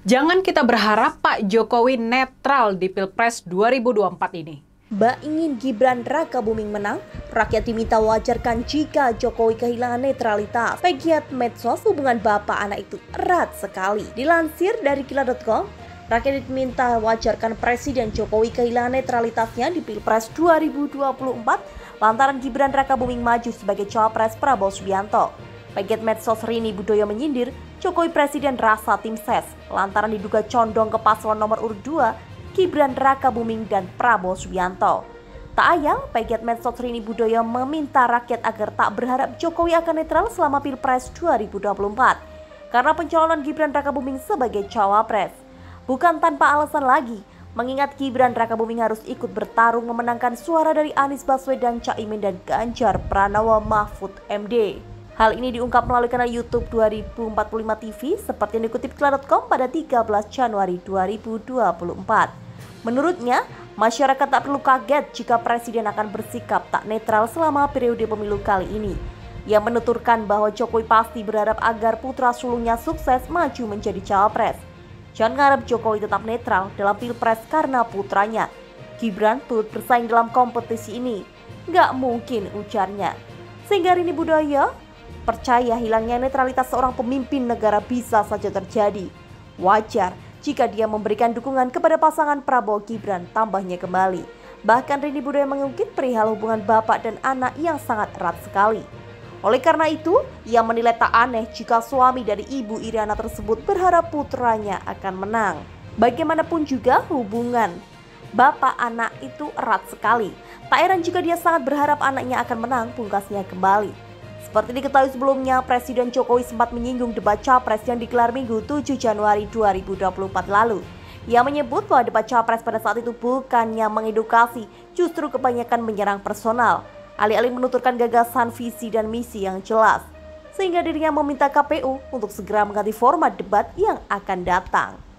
Jangan kita berharap Pak Jokowi netral di Pilpres 2024 ini. Mbak ingin Gibran Rakabuming menang, rakyat diminta wajarkan jika Jokowi kehilangan netralitas. Pegiat medsos hubungan bapak anak itu erat sekali. Dilansir dari Kila.com, rakyat diminta wajarkan Presiden Jokowi kehilangan netralitasnya di Pilpres 2024 lantaran Gibran Rakabuming maju sebagai cawapres Prabowo Subianto. Pegiat medsos Rini Budoyo menyindir Jokowi Presiden rasa tim ses lantaran diduga condong ke paslon nomor urut 2 Gibran Rakabuming dan Prabowo Subianto. Tak ayal, pegiat medsos Rini Budoyo meminta rakyat agar tak berharap Jokowi akan netral selama Pilpres 2024 karena pencalonan Gibran Rakabuming sebagai cawapres. Bukan tanpa alasan lagi, mengingat Gibran Rakabuming harus ikut bertarung memenangkan suara dari Anies Baswedan, Caimin dan Ganjar Pranowo Mahfud MD. Hal ini diungkap melalui kanal YouTube 2045 TV seperti yang dikutip Kila.com pada 13 Januari 2024. Menurutnya, masyarakat tak perlu kaget jika Presiden akan bersikap tak netral selama periode pemilu kali ini. Ia menuturkan bahwa Jokowi pasti berharap agar putra sulungnya sukses maju menjadi cawapres. Jangan harap Jokowi tetap netral dalam Pilpres karena putranya Gibran turut bersaing dalam kompetisi ini. Nggak mungkin, ujarnya. Sehingga Rini Budoyo percaya hilangnya netralitas seorang pemimpin negara bisa saja terjadi. Wajar jika dia memberikan dukungan kepada pasangan Prabowo Gibran, tambahnya kembali. Bahkan Rini Budoyo mengungkit perihal hubungan bapak dan anak yang sangat erat sekali. Oleh karena itu, ia menilai tak aneh jika suami dari Ibu Iriana tersebut berharap putranya akan menang. Bagaimanapun juga hubungan bapak anak itu erat sekali. Tak heran jika dia sangat berharap anaknya akan menang, pungkasnya kembali. Seperti diketahui sebelumnya, Presiden Jokowi sempat menyinggung debat Capres yang digelar Minggu 7 Januari 2024 lalu. Ia menyebut bahwa debat Capres pada saat itu bukannya mengedukasi, justru kebanyakan menyerang personal, alih-alih menuturkan gagasan, visi dan misi yang jelas. Sehingga dirinya meminta KPU untuk segera mengganti format debat yang akan datang.